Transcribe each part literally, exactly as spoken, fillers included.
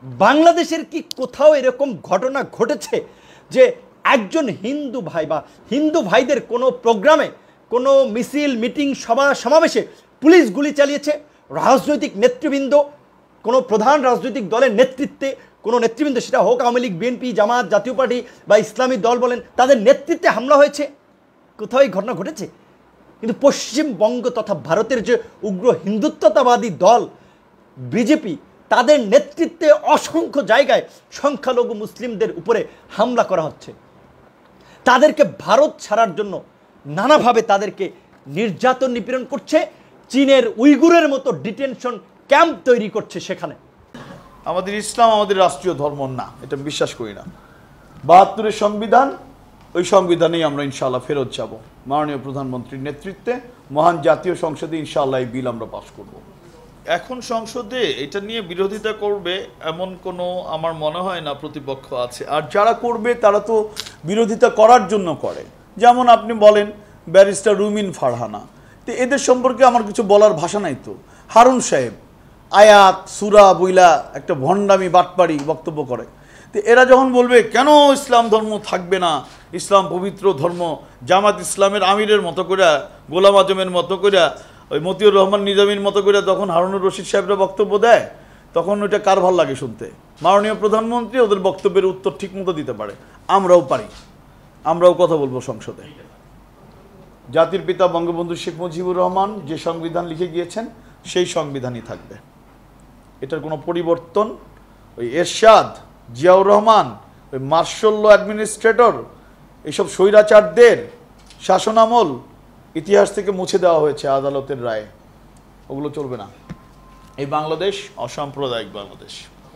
বাংলাদেশের কি কোথাও এরকম ঘটনা ঘটেছে যে একজন হিন্দু ভাই বা হিন্দু ভাইদের কোনো প্রোগ্রামে, কোনো মিছিল, মিটিং, সভা সমাবেশে পুলিশ গুলি চালিয়েছে? রাজনৈতিক নেতৃবৃন্দ, কোনো প্রধান রাজনৈতিক দলের নেতৃত্বে কোনো নেতৃবৃন্দ, সেটা হোক আওয়ামী লীগ, বিএনপি, জামাত, জাতীয় পার্টি বা ইসলামী দল বলেন, তাদের নেতৃত্বে হামলা হয়েছে? কোথাও এই ঘটনা ঘটেছে? কিন্তু পশ্চিমবঙ্গ তথা ভারতের যে উগ্র হিন্দুত্বতাবাদী দল বিজেপি, তাদের নেতৃত্বে অসংখ্য জায়গায় সংখ্যালঘু মুসলিমদের উপরে হামলা করা হচ্ছে। তাদেরকে ভারত ছাড়ার জন্য নানাভাবে তাদেরকে নির্যাতন নিপীড়ন করছে। চীনের উইগুরের মতো ডিটেনশন ক্যাম্প তৈরি করছে সেখানে। আমাদের ইসলাম আমাদের রাষ্ট্রীয় ধর্ম না, এটা বিশ্বাস করি না। বাহাত্তরের সংবিধান, ওই সংবিধানেই আমরা ইনশাআল্লাহ ফেরত যাব। মাননীয় প্রধানমন্ত্রীর নেতৃত্বে মহান জাতীয় সংসদে ইনশাআল্লাহ এই বিল আমরা পাস করব। এখন সংসদে এটা নিয়ে বিরোধিতা করবে এমন কোনো আমার মনে হয় না প্রতিপক্ষ আছে। আর যারা করবে তারা তো বিরোধিতা করার জন্য করে। যেমন আপনি বলেন ব্যারিস্টার রুমিন ফারহানা, তো এদের সম্পর্কে আমার কিছু বলার ভাষা নাই। তো হারুন সাহেব আয়াত সুরা বইলা একটা ভণ্ডামি বাটপাড়ি বক্তব্য করে। তো এরা যখন বলবে কেন ইসলাম ধর্ম থাকবে না, ইসলাম পবিত্র ধর্ম, জামাত ইসলামের আমিরের মতো করে, গোলাম আজমের মতো করে, ওই মতিউর রহমান নিজামীর মতো করে তখন হারুনুর রশিদ সাহেবরা বক্তব্য দেয়, তখন ওইটা কার ভাল লাগে শুনতে? মাননীয় প্রধানমন্ত্রী ওদের বক্তব্যের উত্তর ঠিক মতো দিতে পারে, আমরাও পারি, আমরাও কথা বলবো সংসদে। জাতির পিতা বঙ্গবন্ধু শেখ মুজিবুর রহমান যে সংবিধান লিখে গিয়েছেন সেই সংবিধানই থাকবে, এটার কোনো পরিবর্তন ওই এরশাদ, জিয়াউর রহমান, ওই মার্শাল ল অ্যাডমিনিস্ট্রেটর, এইসব স্বৈরাচারদের শাসনামল ইতিহাস থেকে মুছে দেওয়া হয়েছে আদালতের রায়ে, ওগুলো চলবে না। এই বাংলাদেশ অসাম্প্রদায়িক বাংলাদেশ।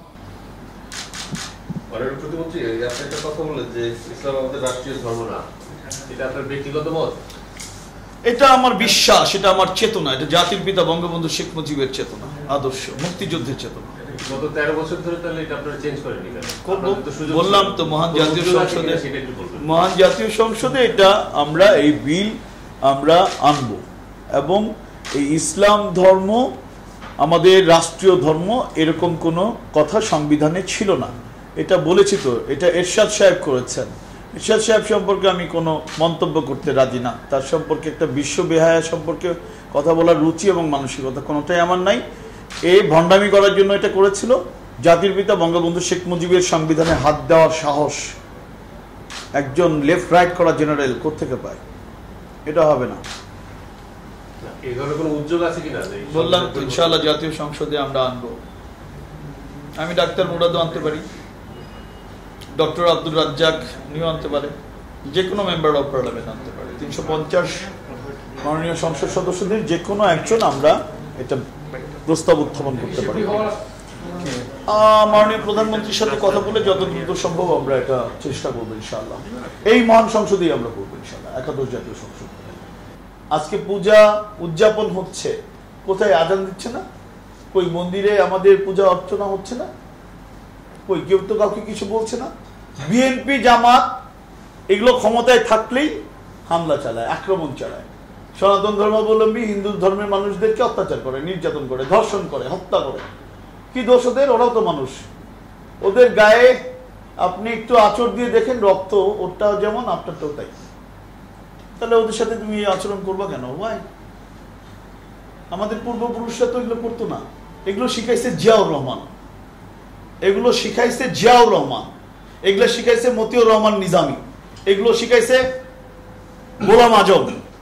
প্রতিমন্ত্রী আপনি একটা কথা বললেন যে ইসলাম আমাদের রাষ্ট্রীয় ধর্ম না, এটা আপনার ব্যক্তিগত মত? এটা আমার বিশ্বাস, এটা আমার চেতনা, এটা জাতির পিতা বঙ্গবন্ধু শেখ মুজিবের চেতনা, আদর্শ, মুক্তিযুদ্ধের চেতনা। গত তেরো বছর ধরে তাহলে এটা আপনারা চেঞ্জ করেননি কেন? বললাম তো মহান জাতীয় সংসদে, মহান জাতীয় সংসদে এটা আমরা এই বিল আমরা আনব এবং এই ইসলাম ধর্ম আমাদের রাষ্ট্রীয় ধর্ম এরকম কোনো কথা সংবিধানে ছিল না। এটা বলেছি তো, এটা এরশাদ সাহেব করেছেন। এরশাদ সাহেব সম্পর্কে আমি কোনো মন্তব্য করতে রাজি না। তার সম্পর্কে একটা বিশ্ব বেহায়া সম্পর্কে কথা বলার রুচি এবং মানসিকতা কোনোটাই আমার নাই। এই ভণ্ডামি করার জন্য এটা করেছিল। জাতির পিতা বঙ্গবন্ধু শেখ মুজিবের সংবিধানে হাত দেওয়ার সাহস একজন লেফট রাইট করা জেনারেল কোত্থেকে পায়? এটা হবে না। এই ধরনের কোনো উদ্যোগ আছে কিনা? বললাম তো ইনশাআল্লাহ জাতীয় সংসদে আমরা আনবো। আমি ডাক্তার মুরাদও আনতে পারি, ডক্টর আব্দুল রাজ্জাক উনিও আনতে পারে, যে কোনো মেম্বার অফ পার্লামেন্ট আনতে পারে। তিনশো পঞ্চাশ মাননীয় সংসদ সদস্যদের যে কোনো একজন আমরা এটা প্রস্তাব উত্থাপন করতে পারি। মাননীয় প্রধানমন্ত্রীর সাথে কথা বলে যত দ্রুত সম্ভব আমরা এটা চেষ্টা করবো ইনশাআল্লাহ। এই মহান সংসদেই আমরা করবো ইনশাআল্লাহ, একাদশ জাতীয় সংসদ। আজকে পূজা উদযাপন হচ্ছে, কোথায় আজান দিচ্ছে না? কই মন্দিরে আমাদের পূজা অর্চনা হচ্ছে না? কই কেউ তো কাউকে কিছু বলছে না। বিএনপি জামাত এগুলো ক্ষমতায় থাকলেই হামলা চালায়, আক্রমণ চালায়, সনাতন ধর্মাবলম্বী হিন্দু ধর্মের মানুষদেরকে অত্যাচার করে, নির্যাতন করে, ধর্ষণ করে, হত্যা করে। কি দোষ ওদের? ওরাও তো মানুষ। ওদের গায়ে আপনি একটু আঁচড় দিয়ে দেখেন, রক্ত ওরটা যেমন আপনারটাও তাই। তাহলে ওদের সাথে তুমি আচরণ করবা কেন? ওয়াই? আমাদের পূর্বপুরুষরা তো এগুলো করতো না। এগুলো শিখাইছে জিয়াউর রহমান, এগুলো শিখাইছে জিয়াউর রহমান, এগুলো শিখাইছে মতিউর রহমান নিজামী, এগুলো শিখাইছে গোলাম আজম,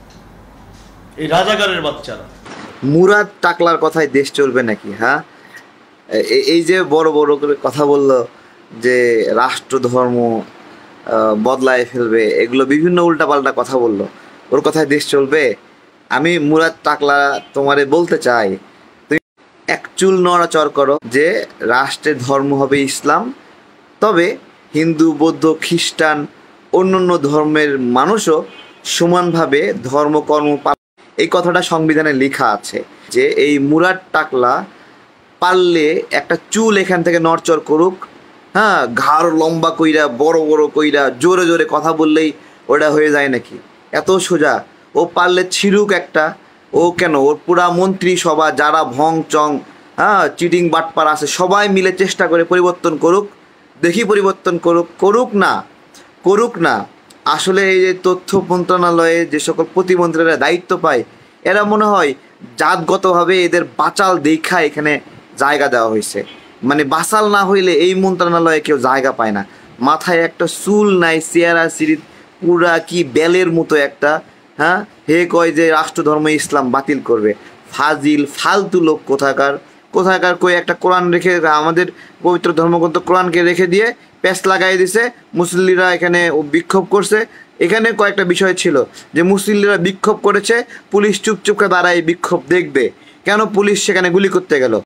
এই রাজাকারের বাচ্চারা। মুরাদ টাকলার কথায় দেশ চলবে নাকি? হ্যাঁ, এই যে বড় বড় করে কথা বললো যে রাষ্ট্র ধর্ম বদলায় ফেলবে, এগুলো বিভিন্ন উল্টাপাল্টা কথা বললো, ওর কথায় দেশ চলবে? আমি মুরাদ টাকলা তোমারে বলতে চাই, তুমি এক চুল নড়াচড় করো যে রাষ্ট্রের ধর্ম হবে ইসলাম, তবে হিন্দু, বৌদ্ধ, খ্রিস্টান, অন্যান্য ধর্মের মানুষও সমানভাবে ধর্মকর্ম পালন, এই কথাটা সংবিধানে লেখা আছে। যে এই মুরাদ টাকলা পারলে একটা চুল এখান থেকে নড়চড় করুক, হ্যাঁ, ঘাড় লম্বা কইরা বড় বড় কইরা জোরে জোরে কথা বললেই ওটা হয়ে যায় নাকি? এত সোজা? ও পারলে ছিড়ুক একটা, ও কেন, ওর পুরা মন্ত্রী সভা যারা ভং চং হ্যাঁ চিটিং বাটপার আছে, সবাই মিলে চেষ্টা করে পরিবর্তন করুক, দেখি পরিবর্তন করুক, করুক না করুক না আসলে এই যে তথ্য মন্ত্রণালয়ে যে সকল প্রতিমন্ত্রীরা দায়িত্ব পায় এরা মনে হয় জাতগতভাবে এদের বাচাল দেখা এখানে জায়গা দেওয়া হয়েছে। মানে বাচাল না হইলে এই মন্ত্রণালয়ে কেউ জায়গা পায় না। মাথায় একটা চুল নাই, চেয়ারা সিঁড়ি পুরা কি বেলের মতো একটা, হ্যাঁ হে কয় যে রাষ্ট্র ধর্ম ইসলাম বাতিল করবে। ফাজিল ফালতু লোক কোথাকার কোথাকার কই একটা কোরআন রেখে, আমাদের পবিত্র ধর্মগ্রন্থ কোরআনকে রেখে দিয়ে প্যাচ লাগাই দিছে। মুসল্লিরা এখানে বিক্ষোভ করছে, এখানে কয়েকটা বিষয় ছিল যে মুসল্লিরা বিক্ষোভ করেছে, পুলিশ চুপ চুপ করে দাঁড়ায় বিক্ষোভ দেখবে, কেন পুলিশ সেখানে গুলি করতে গেল?